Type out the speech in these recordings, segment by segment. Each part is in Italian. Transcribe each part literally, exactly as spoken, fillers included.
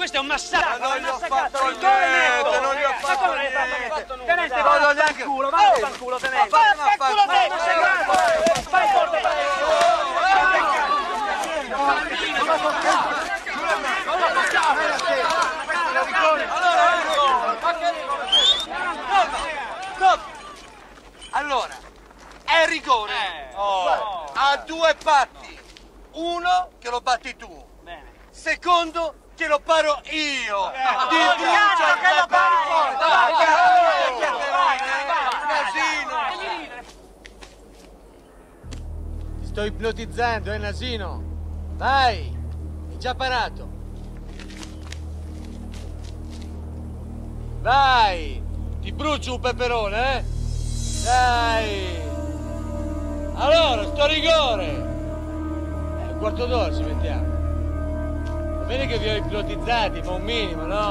questo è un massacro! Ma non è gli ho massacrato! fatto niente, non gli ho fatto come non gli hai fatto niente. niente? Tenente, No, vai no, a neanche- fanculo, vai a Oh! fanculo, tenente! Ma Vai a fanculo fanculo, te! te, massacrato! Vai forte! Allora, è rigore. Oh. Ha due patti. Uno che lo batti tu. Bene. Secondo che lo paro io. Ti oh, brucio cazzo, che lo pari fuori. fuori. Vai, vai, vai, Nasino. Ti sto ipnotizzando, eh, Nasino? Vai! È già parato. Vai! Ti brucio un peperone, eh? Dai! Allora, sto a rigore! Eh, un quarto d'ora ci mettiamo. Va bene che vi ho ipnotizzati, ma un minimo, no?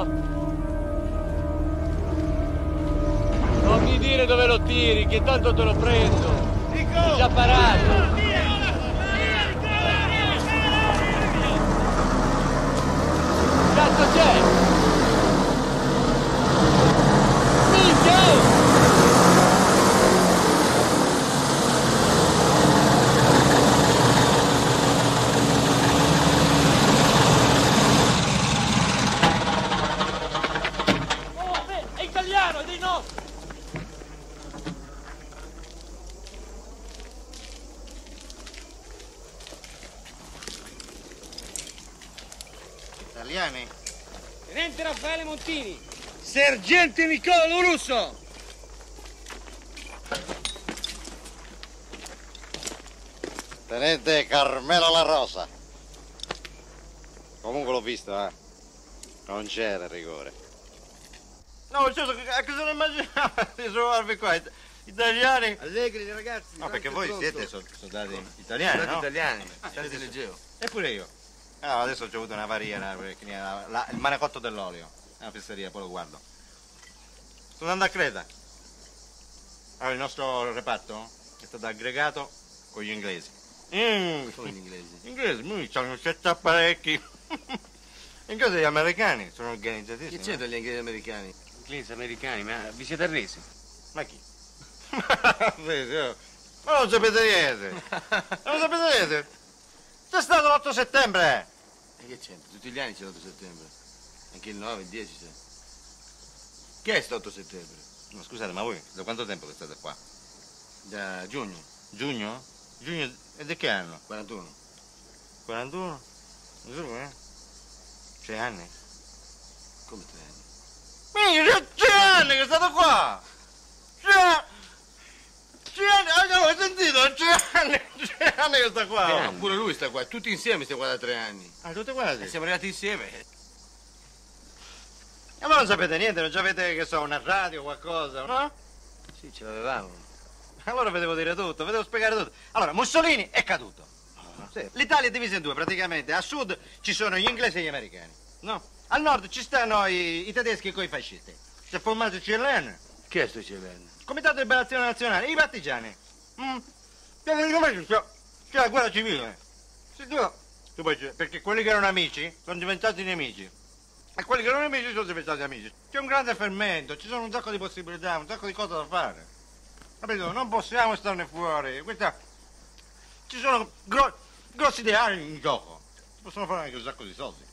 Non mi dire dove lo tiri, che tanto te lo prendo. È già parato. Cazzo c'è? Minchia! È italiano, è dei nostri! Italiani? Tenente Raffaele Montini! Sergente Nicolo Russo! Tenente Carmelo La Rosa. Comunque l'ho visto, eh. Non c'era il rigore. No, certo, a cosa ne immaginava di trovarvi qua? It- Italiani? Allegri, ragazzi. No, perché voi siete so- soldati italiani, no? italiani. Siete leggevo. Eppure io. Ah, adesso ho avuto una varia, una- perché la- la- il manacotto dell'olio. È una fesseria, poi lo guardo. Sto andando a Creta. Allora, il nostro reparto è stato aggregato con gli inglesi. Mm, Come gli inglesi? Gli inglesi, noi hanno sette apparecchi. In caso gli americani sono Che organizzatissimi. c'entra gli inglesi americani? Inglesi americani, ma vi siete arresi? Ma chi? Sì, sì, oh. Ma non sapete niente. Non sapete niente. C'è stato l'otto settembre. E che c'entra? Tutti gli anni c'è l'otto settembre. Anche il nove, il dieci c'è. Che è st'otto settembre? Ma scusate, ma voi da quanto tempo che state qua? Da giugno, Giugno? Giugno e di che anno? quarantuno. quarantuno? Giù, eh? Sei anni? Come tre anni? Minchia, sei anni che state qua! Sei, sei anni, ah, ho sentito, sei anni, sei anni che sta qua! Ma pure lui sta qua, tutti insieme stiamo qua da tre anni. Ah, tutte quasi? E siamo arrivati insieme. E voi non sapete niente, non avete, che so, una radio o qualcosa, no? Sì, ce l'avevamo. Allora vi devo dire tutto, vi devo spiegare tutto. Allora, Mussolini è caduto. Sì. L'Italia è divisa in due praticamente. A sud ci sono gli inglesi e gli americani. No? Al nord ci stanno i, i tedeschi con i fascisti. Si è formato il C L N, Che è sto C L N? Comitato di Liberazione Nazionale, i partigiani. Mm. Praticamente c'è, c'è la guerra civile. Sì, tu, tu poi c'è- perché quelli che erano amici sono diventati nemici. E quelli che erano nemici sono diventati amici. C'è un grande fermento, ci sono un sacco di possibilità, un sacco di cose da fare. Capito? Non possiamo starne fuori. Questa... Ci sono gro- grossi ideali in gioco. Si possono fare anche un sacco di soldi.